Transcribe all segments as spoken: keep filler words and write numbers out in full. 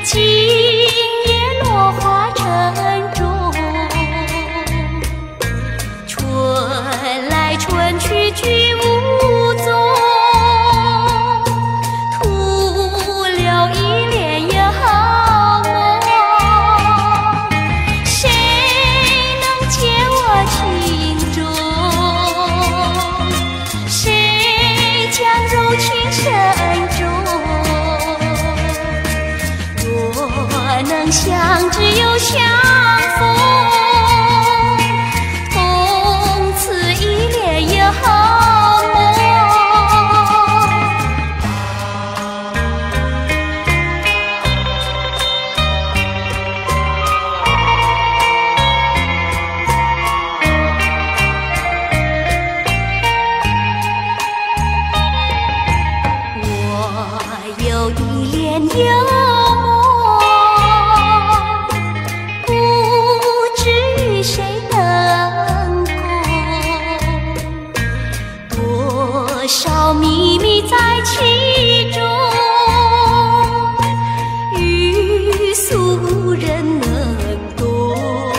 今夜落花城中，春来春去去无踪，徒留一帘幽梦。谁能解我情中？谁将柔情深重？若能相知又相逢，从此一帘幽梦。我有一帘幽梦，少秘密在其中，欲诉无人能懂。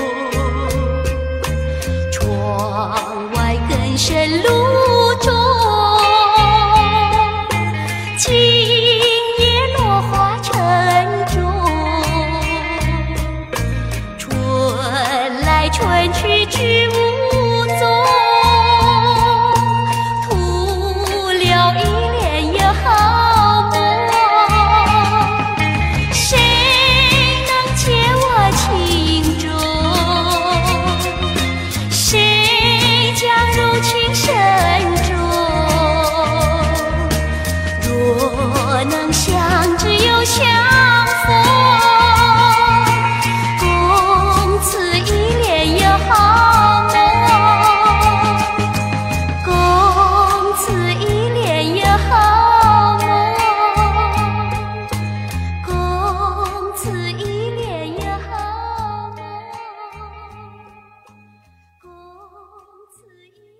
窗外更深路中，今夜落花城中，春来春去去无踪。能相知又相逢，共此一帘幽梦，共此一帘幽梦，共此一帘幽梦，共此一帘。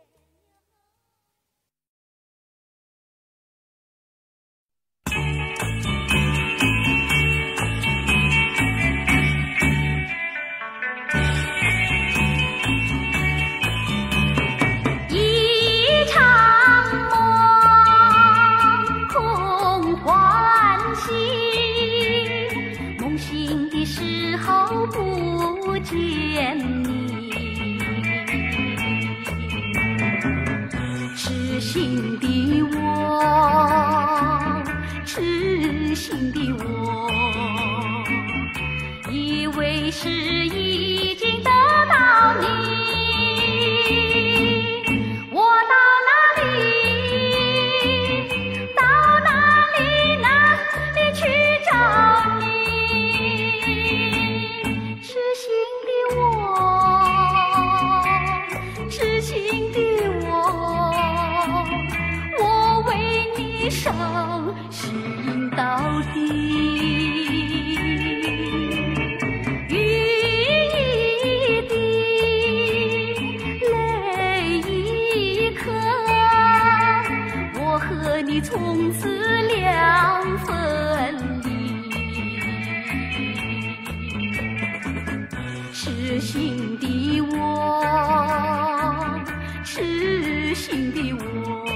不见你，痴心的我，痴心的我，以为是已经得到你，我到哪里，到哪里哪里去找你？伤心到底，雨一滴，泪一颗，我和你从此两分离。痴心的我，痴心的我，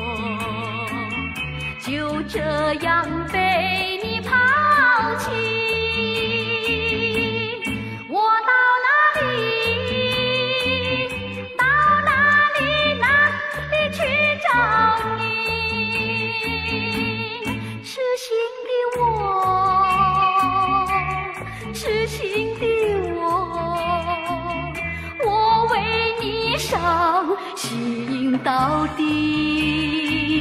就这样被你抛弃，我到哪里，到哪里哪里去找你？痴心的我，痴心的我，我为你伤心到底。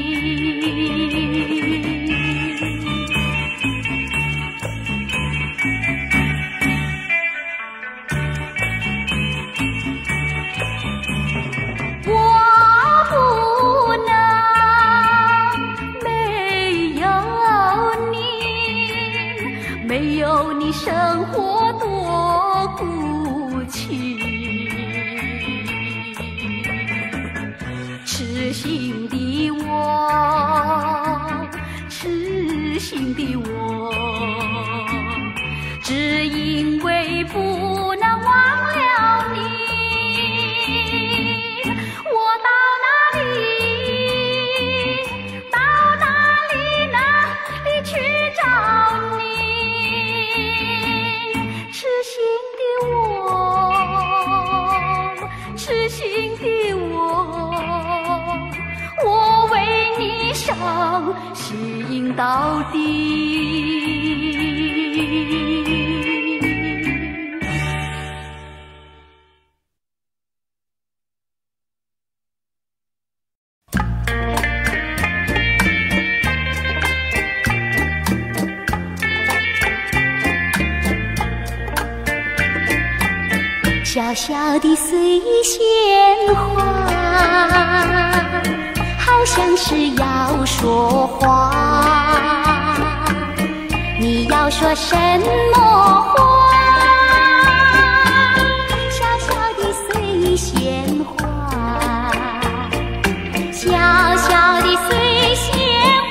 没有你，生活多孤寂。痴心的我，痴心的我， 不能忘了你。我到哪里，到哪里哪里去找你？痴心的我，痴心的我，我为你伤心到底。小小的水仙花，好像是要说话，你要说什么话？小小的水仙花，小小的水仙花，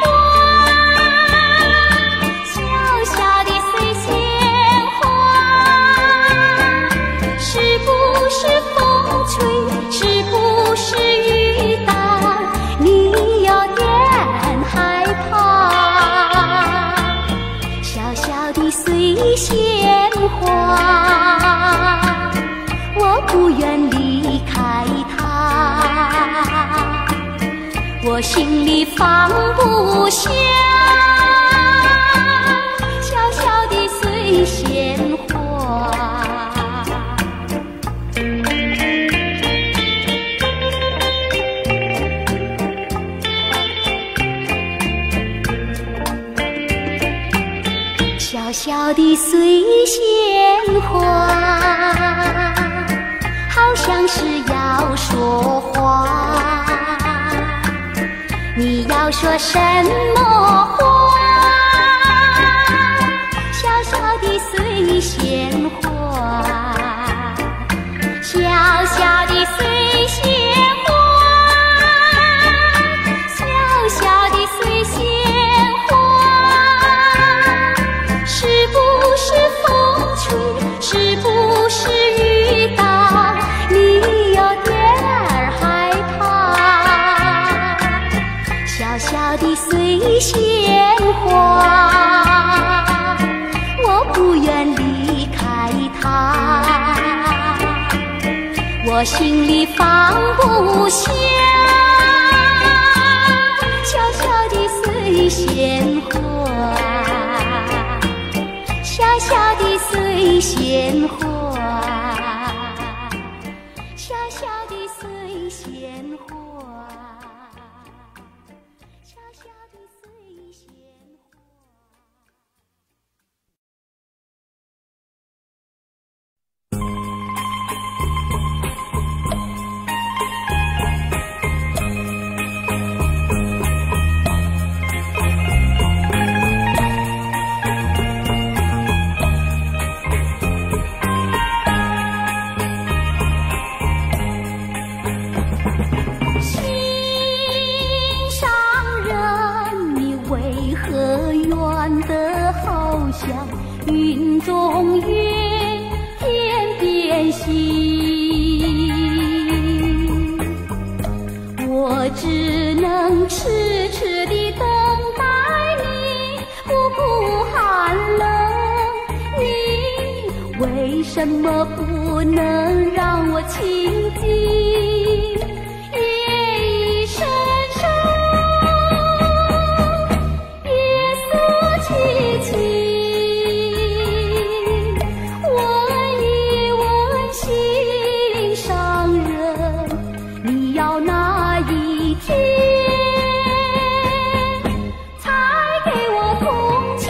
小小的水仙花，是不是风吹，是不是雨打，你有点害怕。小小的水仙花，我不愿离开它，我心里放不下。小小的水仙花，小小的水仙花，好像是要说话，你要说什么话？小小的水仙花，小小的水仙花，小小的水仙花，是不是风吹，是不是雨打，你有点害怕。小小的水仙花，我不愿离开它，我心里放不下。小小的水仙花，小小的水仙花，小小的水仙花，小小的水仙花。云中月，天边星，我只能痴痴地等待你，不顾寒冷。你为什么不能让我亲近？夜已深深，夜色凄凄。要哪一天才给我同情？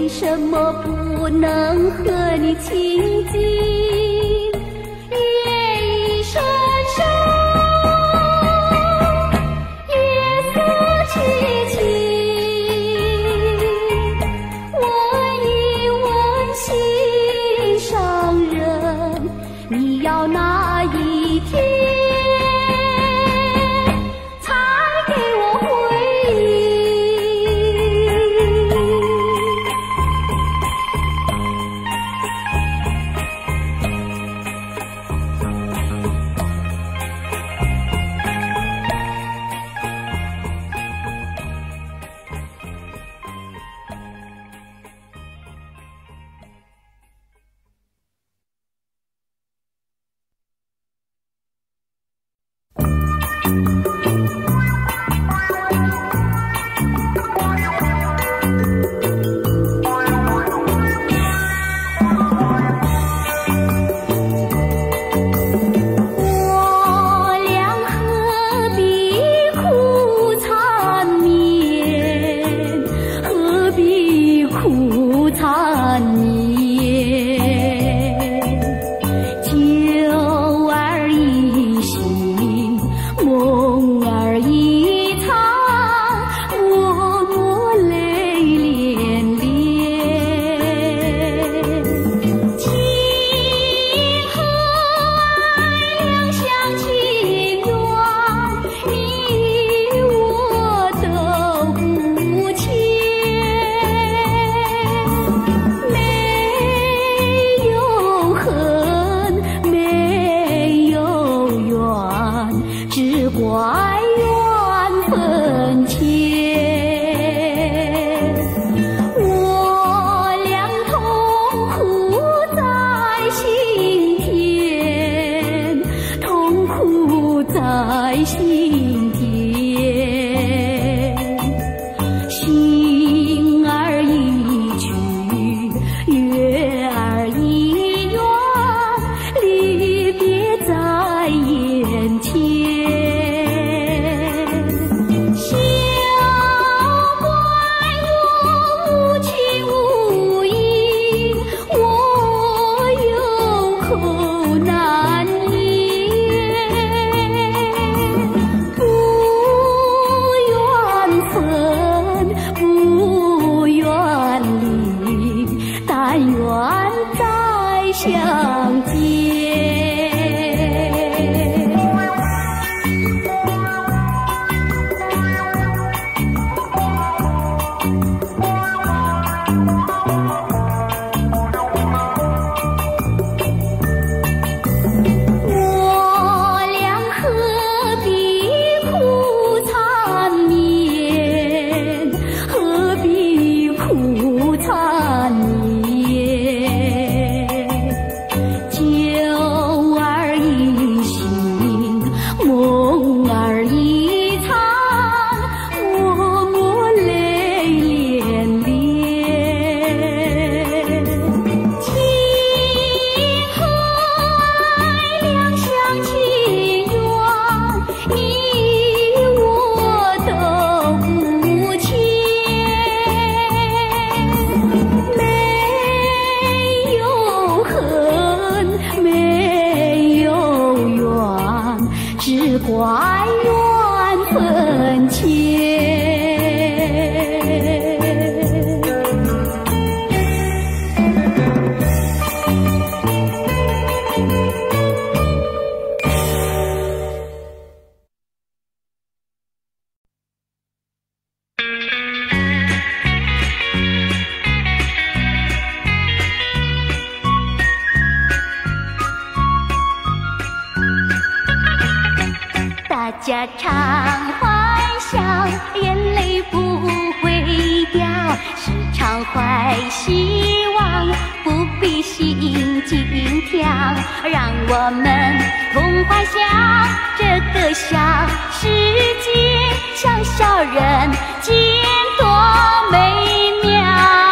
为什么不能和你亲近？夜已深深，月色凄凄，问一问心上人，你要哪一天才给我回应？ 大家常欢笑，眼泪不会掉，时常怀希望，不必心惊跳。让我们同欢笑这个小世界，小小人间多美妙。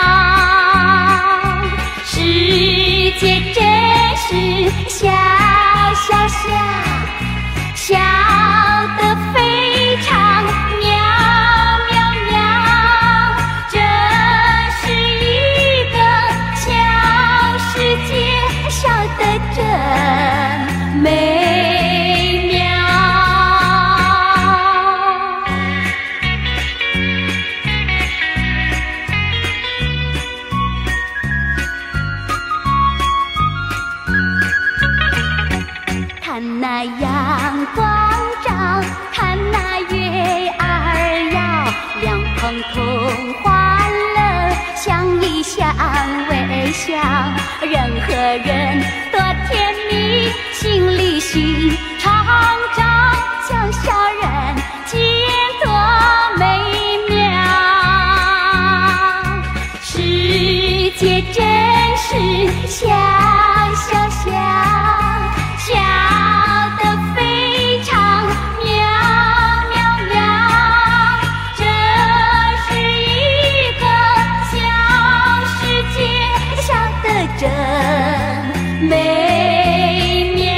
世界真是小小小，小得非常妙妙妙，这是一看那阳光照，看那月儿摇，两旁同欢乐，相依相微笑，人和人多甜蜜，心里心常常想小人间多美妙，世界真是小小小，小得非常妙妙妙，这是一个小世界，小得真美妙。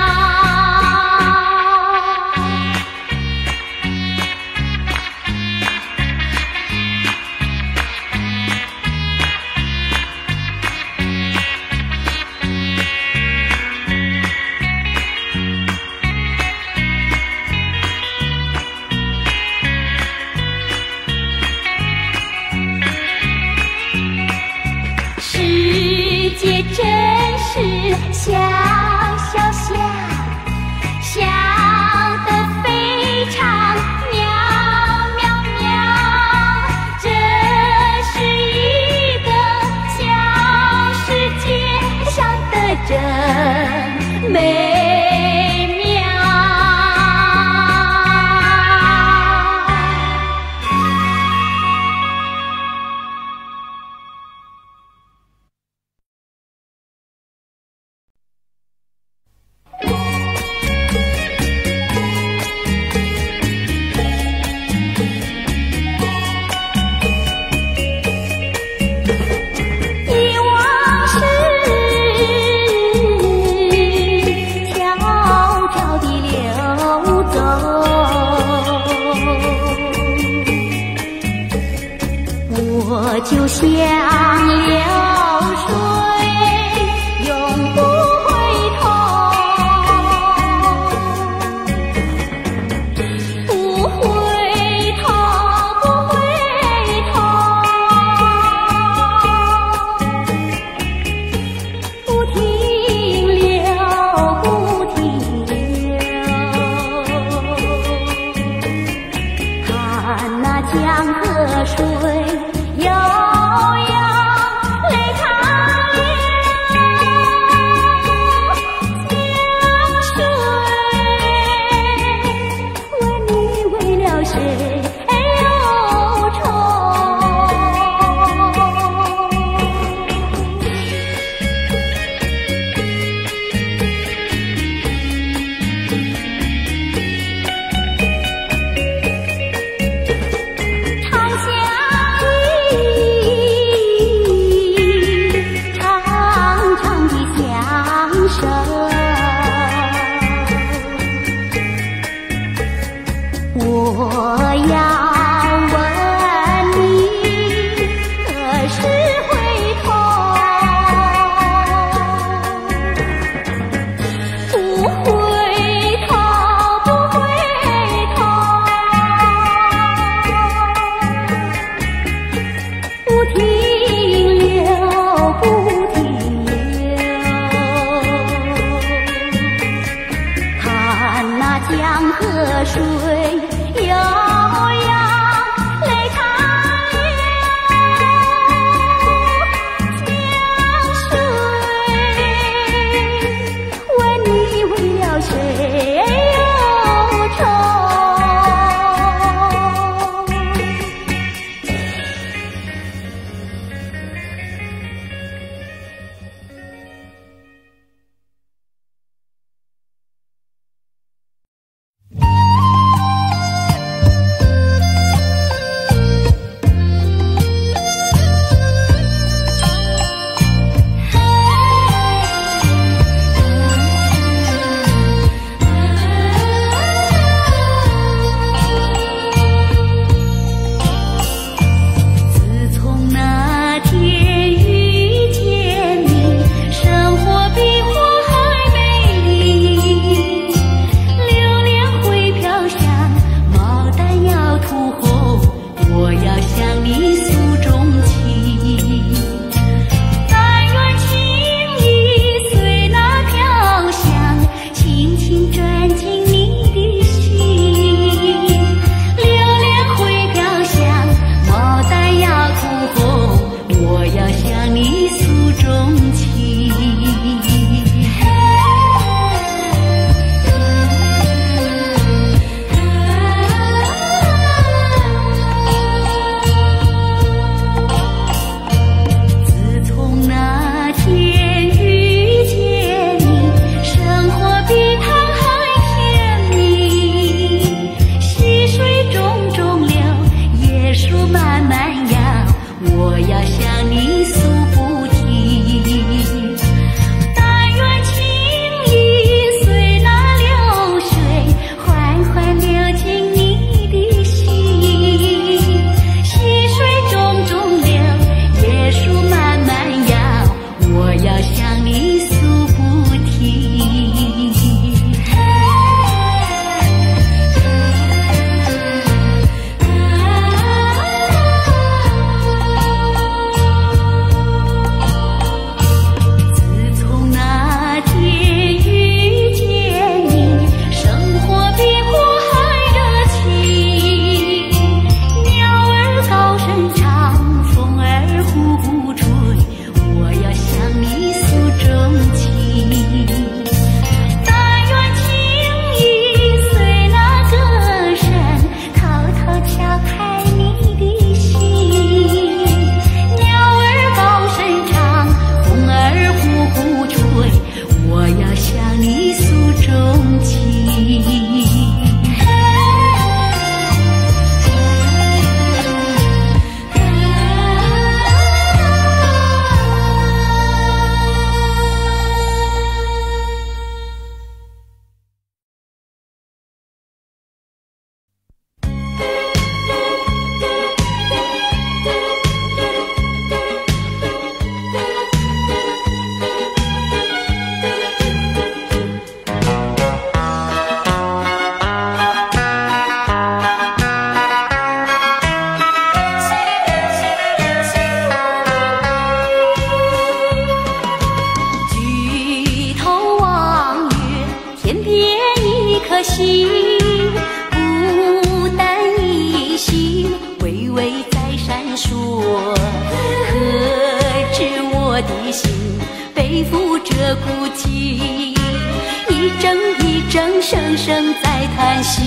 世界真是小小小，小得非常妙妙妙，这是一个小世界，小得真美妙。忆往事，悄悄地流走，我就像流水，永不回头，不回头，不回头，不停留，不停留，看那江河水悠悠。 心，孤单一心，微微在闪烁。何知我的心背负着孤寂，一阵一阵声声在叹息。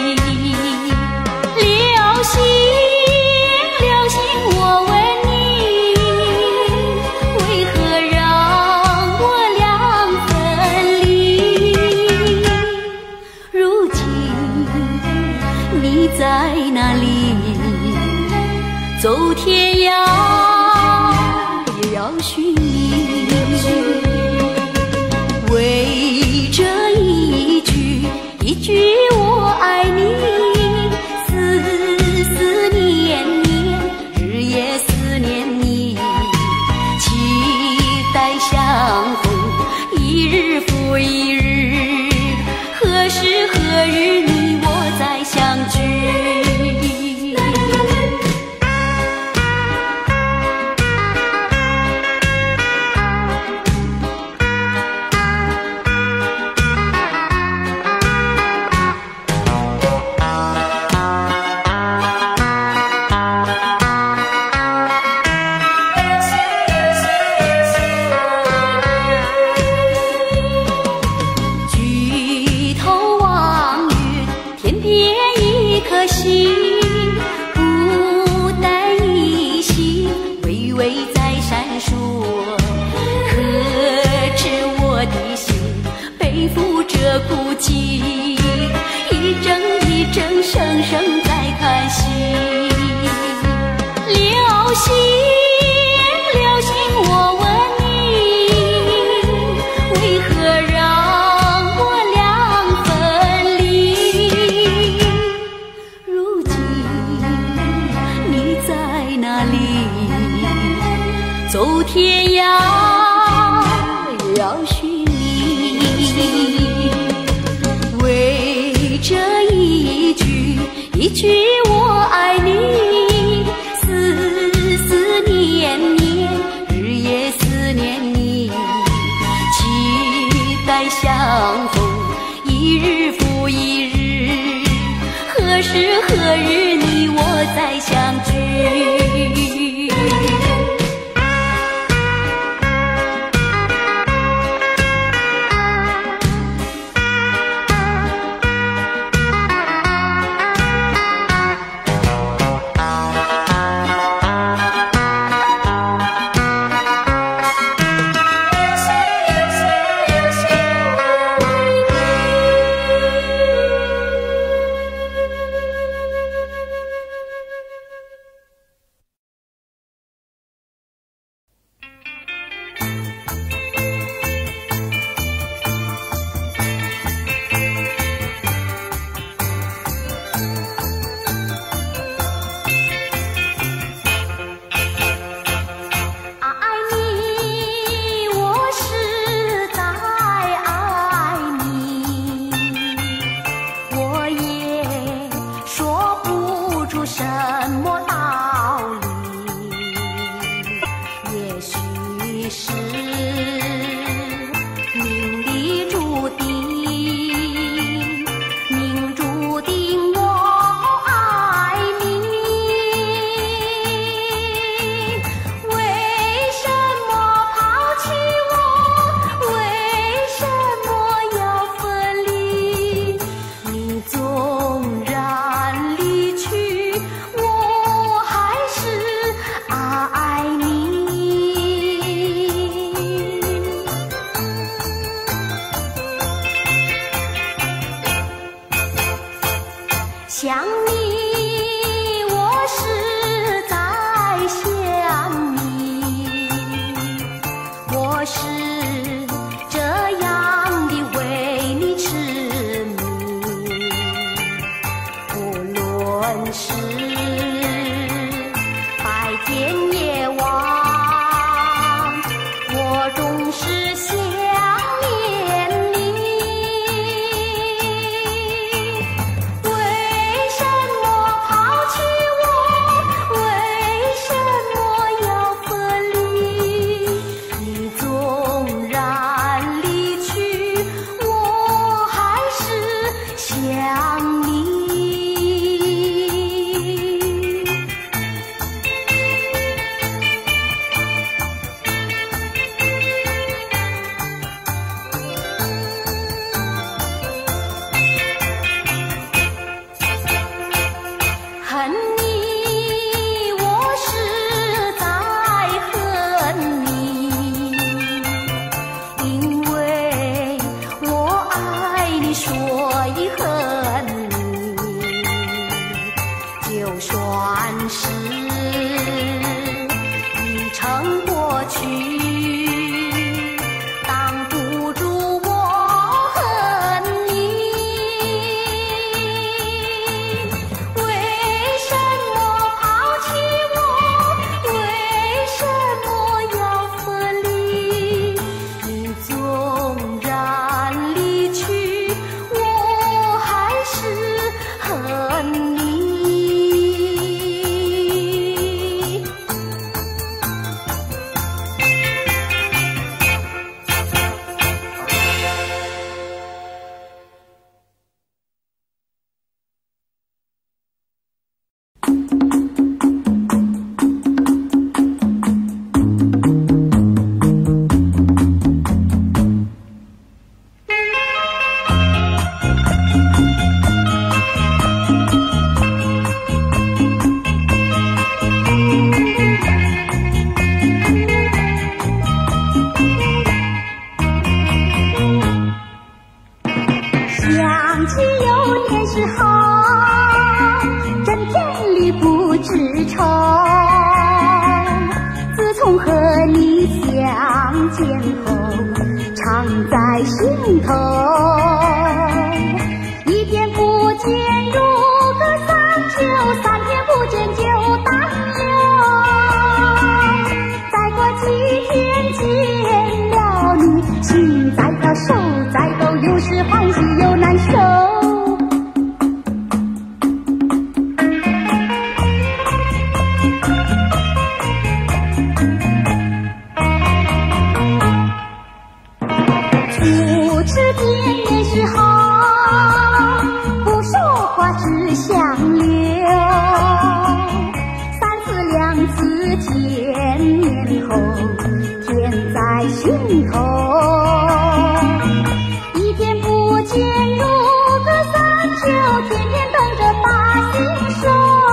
流星，流星，我问你，为何让我俩分离？如今你在哪里？走天涯也要寻你，为这一句一句我爱你，思思念念，日夜思念你，期待相逢，一日复一日，何时何日你我再相聚？孤寂，一阵一阵声声在叹息。流星，流星，我问你，为何让我俩分离？如今你在哪里？走天涯也要寻你，为这一句一句我爱你，思思念念，日夜思念你，期待相逢，一日复一日，何时何日你我再相聚？ 前后，常在心头。一天不见如隔三秋，三天不见就担忧。再过几天见了你，心在跳，手在抖，有时欢喜又难受。初次见面时好，不说话只相留。三次两次见面后，甜在心头。一天不见如隔三秋，天天等着把心收。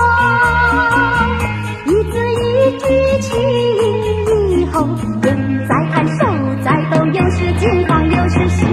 一字一句情以后，眼在看，手在抖，有时惊慌有时羞。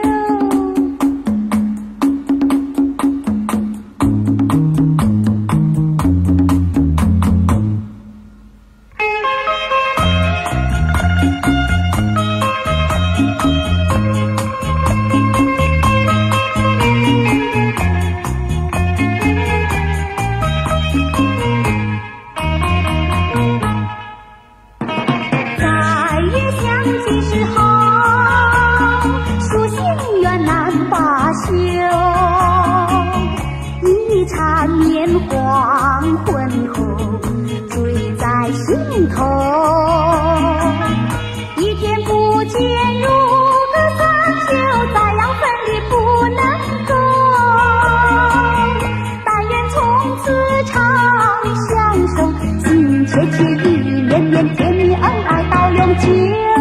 再也相见时好，书信远难罢休。一缠绵黄昏后，追在心头。一天不见如隔三秋，再要分离不能够。但愿从此常相守，心切切意绵绵，甜蜜恩爱到永久。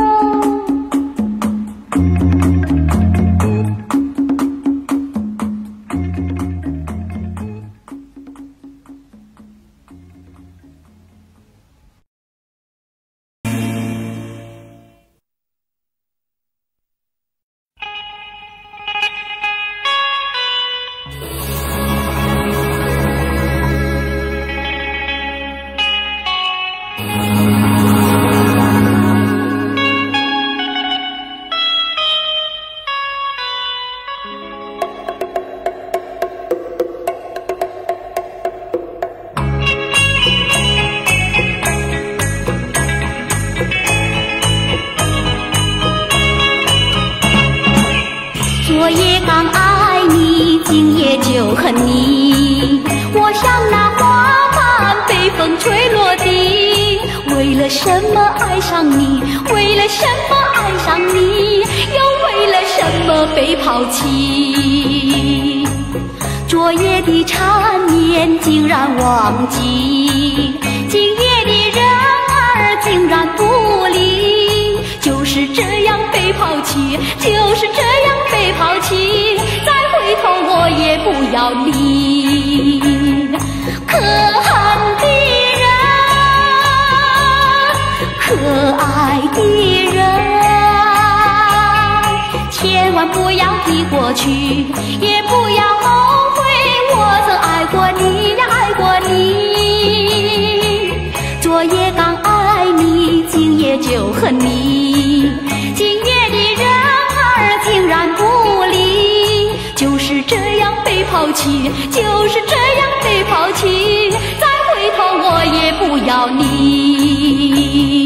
昨夜刚爱你，今夜就恨你。我像那花瓣被风吹落地，为了什么爱上你？为了什么爱上你？又为了什么被抛弃？昨夜的缠绵竟然忘记，今夜的人儿竟然不离。就是这样被抛弃，就是这样被抛弃，再回头我也不要你。可恨的人，可爱的人，千万不要提过去，也不要后悔，我曾爱过你呀，爱过你。昨夜刚爱你，今夜就恨你。今夜的人儿竟然不离，就是这样被抛弃，就是这样被抛弃，再回头我也不要你。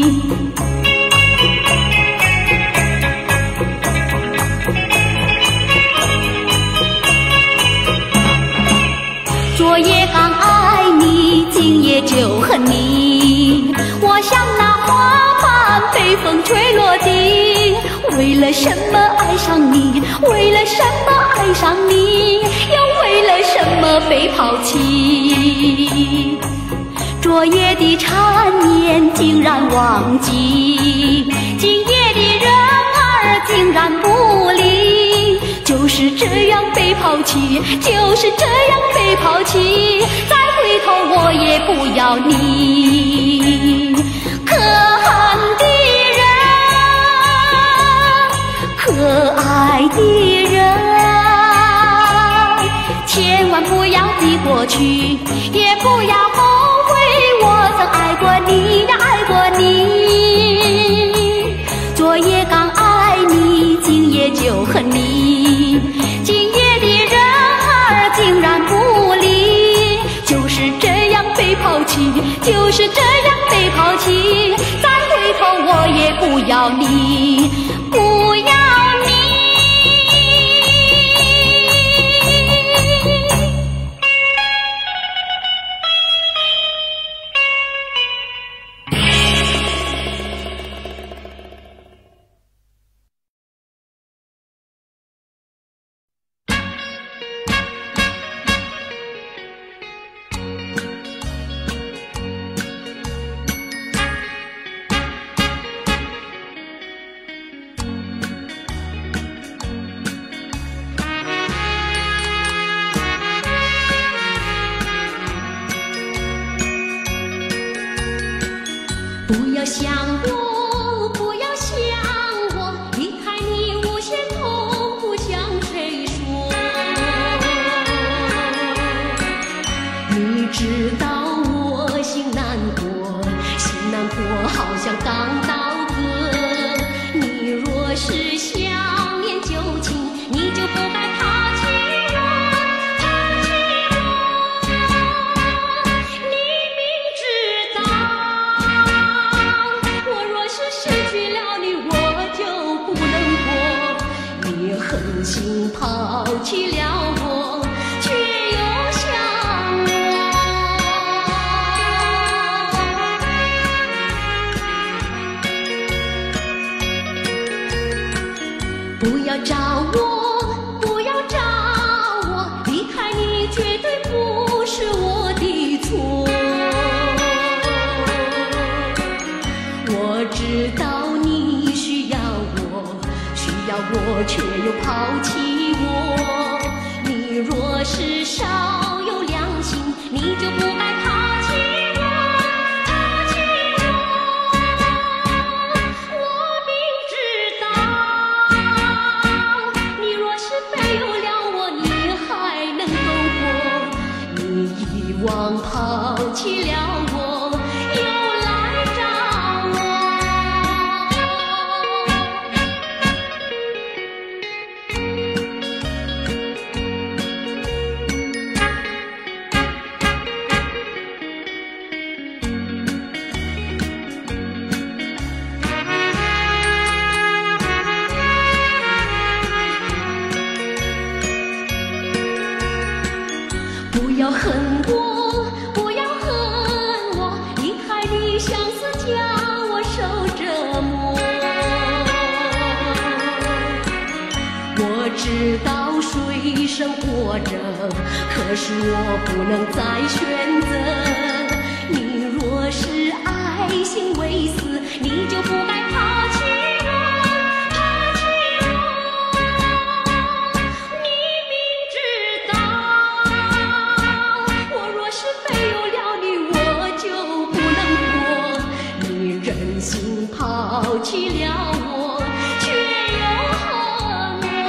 昨夜刚爱你，今夜就恨你。我像那花瓣被风吹落地，为了什么爱上你？为了什么爱上你？又为了什么被抛弃？昨夜的缠绵竟然忘记，今夜的人儿竟然不离。就是这样被抛弃，就是这样被抛弃，再回头我也不要你。可恨的人，可爱的人，千万不要提过去，也不要后悔，我曾爱过你呀，爱过你。昨夜要你，不要你。 不要想我，不要想我，离开你无限痛，不向谁说。你知道我心难过，心难过好像刚到河。你若是想念旧情，你就不该抛弃我，抛弃我。你明知道我若是失去了你，我就不能活。你狠心抛弃了我，却又想我。不要找我，不要找我，离开你绝对不是我的错。我知道你需要我，需要我却又抛弃我。你若是少有良心，你就不该抛弃我，抛弃我。我明知道你若是没有了我，你还能够活。你遗忘抛弃了我，又来找我。不要恨我，不要恨我，离开你相思将我受折磨。我知道水深火热，可是我不能再选择。你若是爱心未死，你就不该抛弃我，抛弃我。你明知道我若是没有了你，我就不能活。你忍心抛弃了我，却又恨我。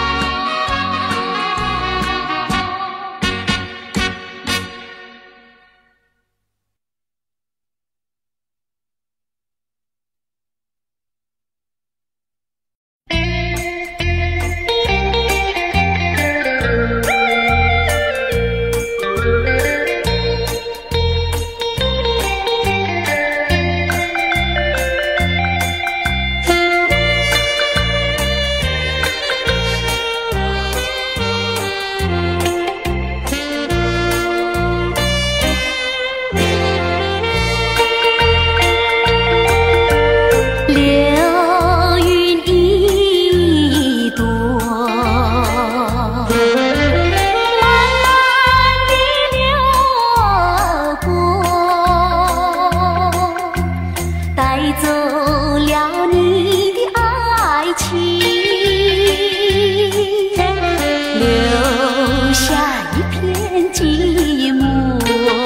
流云一朵，慢慢地流过，带走了你的爱情，留下一片寂寞。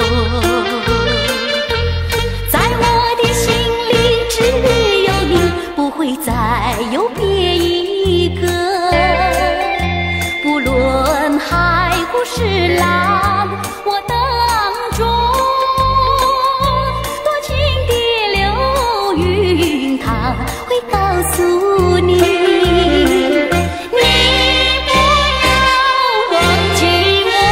在我的心里只有你，不会再有别一个。不论海枯石烂，我当中多情的流云，它会告诉你，你不要忘记我。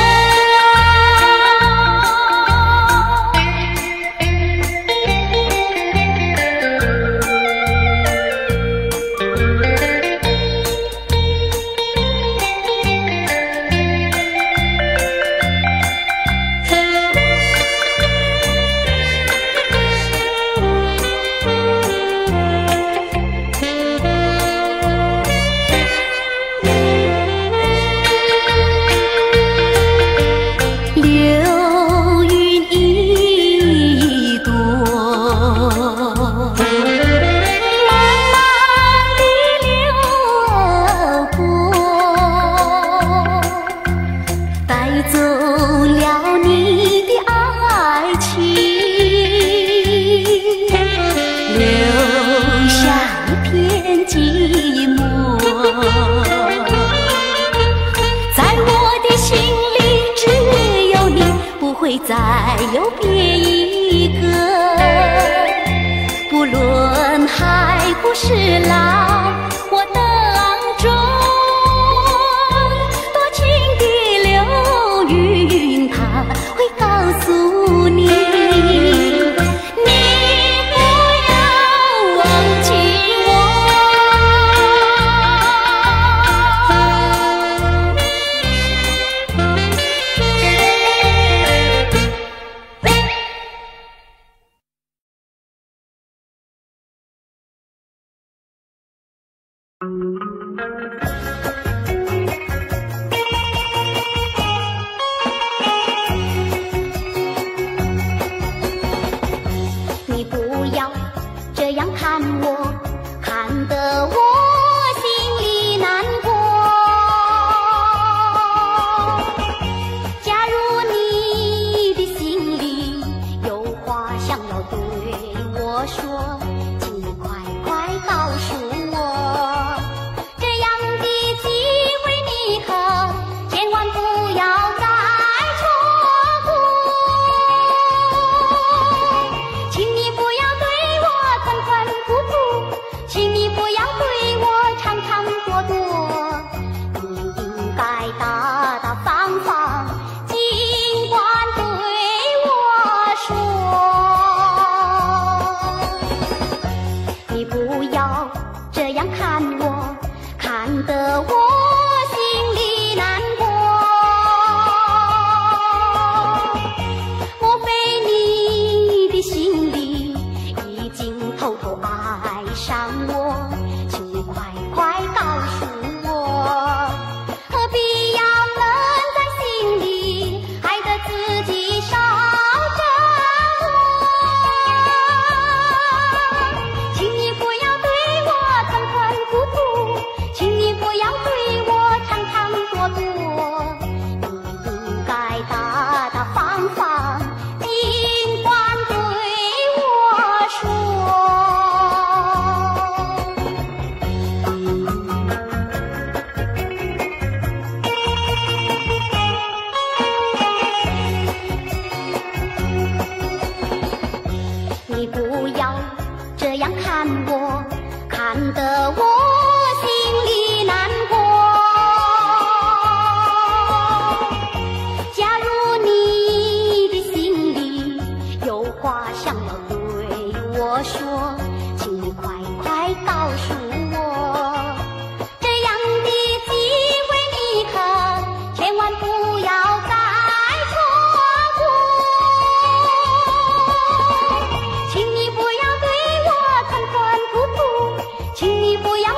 寂寞。在我的心里只有你，不会再有别一个。不论海枯石烂，我等中多情的流云，它会告诉你，你不要忘记我。你不要这样看我，看得我心里难过。假如你的心里有话想要对我说，请你快快告诉我。这样的机会你可千万不要再错过。请你不要对我困困苦苦，请你不要对我长长躲躲，你应该大大方方，尽管对我说。你不要这样看我，看得我心里难过。莫非你的心里已经偷偷爱上我？请你快快告诉我，何必要闷在心里，害得自己伤着我？请你不要对我困困苦苦，请你不要对我长长躲躲，你应该大大方方，尽管对我说。你不要这样看我，看得我心里难过。假如你的心里有话想要对我说，请你快快告诉我。这样的机会你可千万不要再错过。请你不要对我困困苦苦，请你不要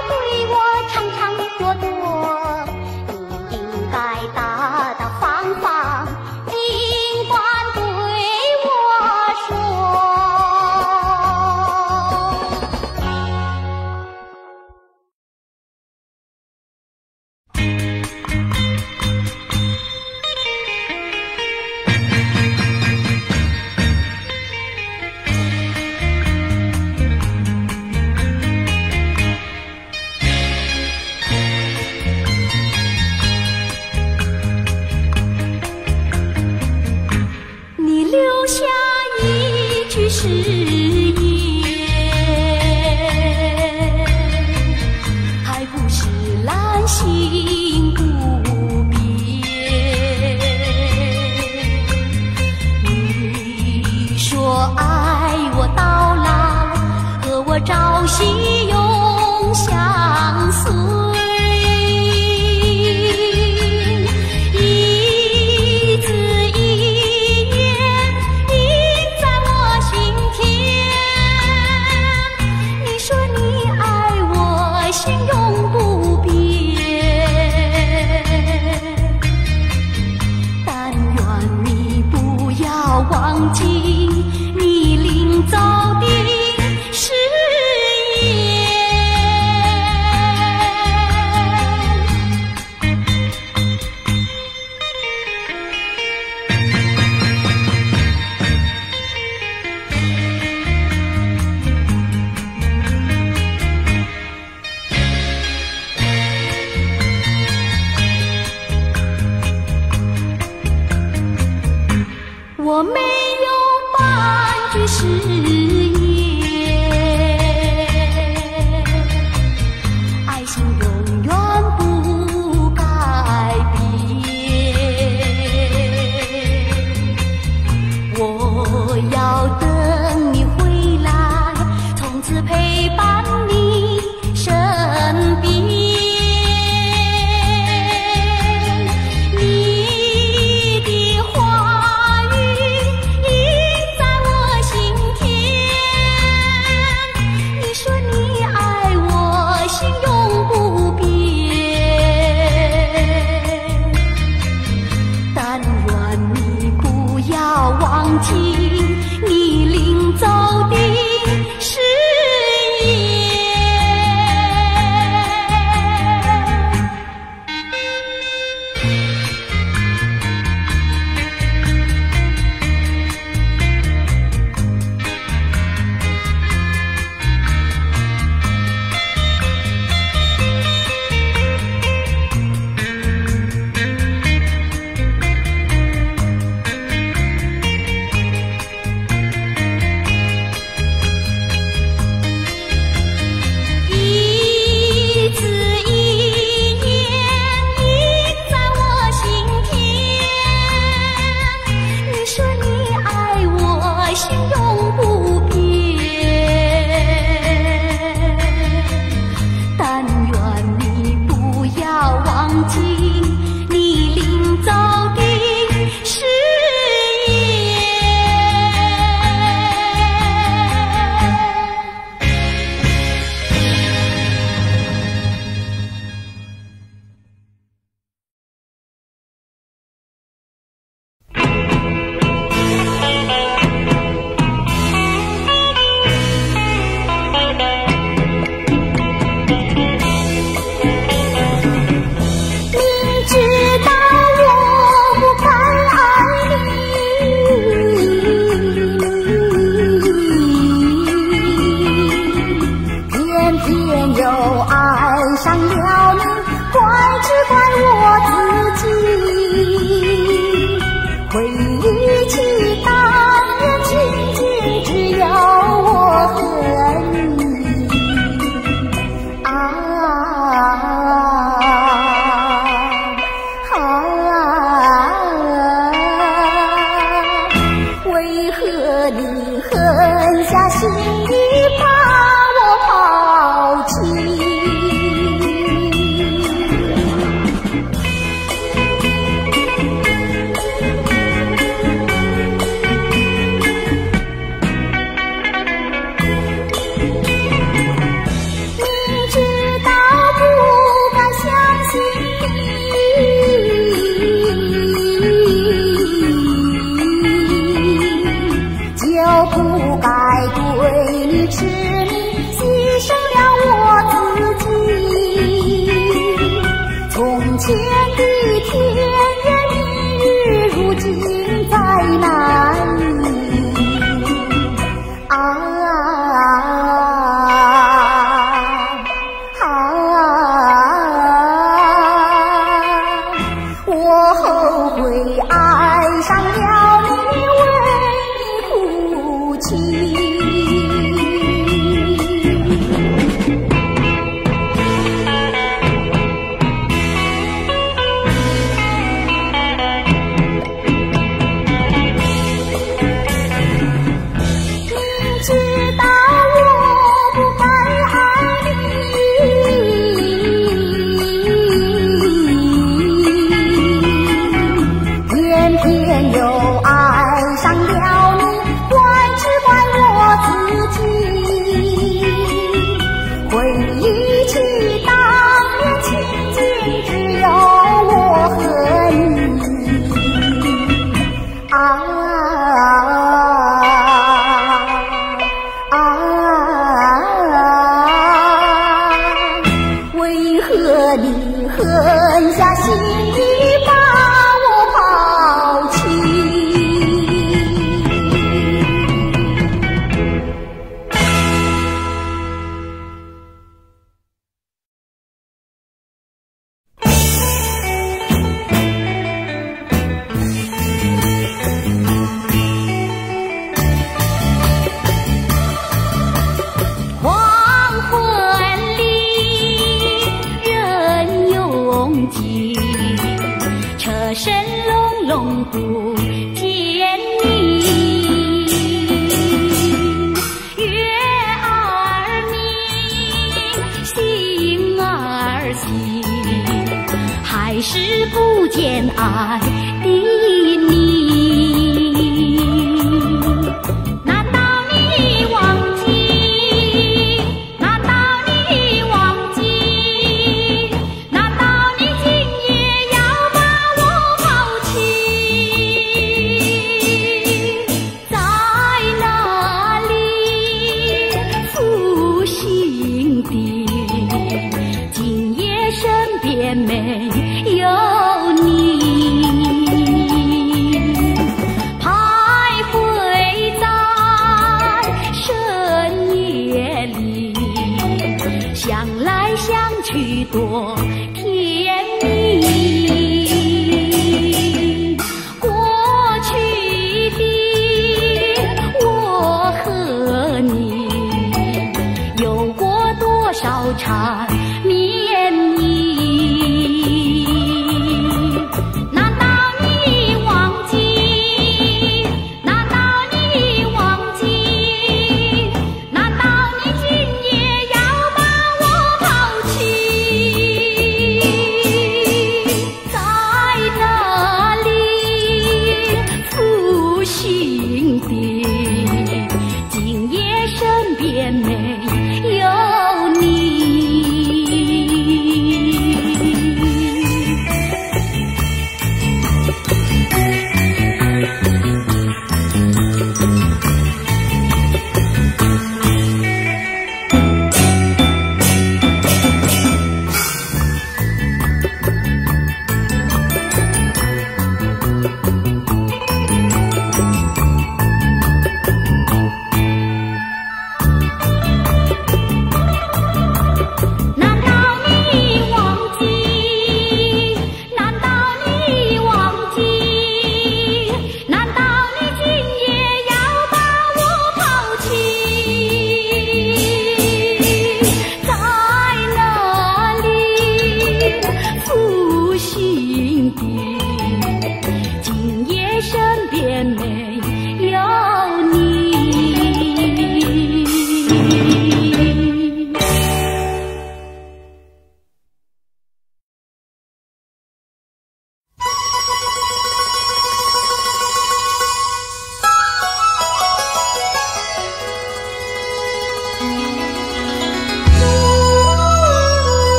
天又爱上了你，怪只怪我自己。回忆起当年情景，只有我和你啊啊！为何你狠下心意把我抛弃？不该对你痴迷，牺牲了我自己。从前的甜言蜜语，如今在哪里？啊啊！我后悔爱上了你，为哭泣。明知道我不该爱你，偏偏又爱上了你，怪只怪我自己。回忆起当年情景，只有我和你啊啊！为何你狠下心意把我抛弃？黄昏里人拥挤，车声隆隆不见你。月儿明，星儿稀，还是不见爱的你。难道你忘记？难道你忘记？难道你今夜要把我抛弃？在哪里负心的？今夜身边没有你。徘徊在深夜里，想来想去多甜蜜。过去的我和你，有过多少缠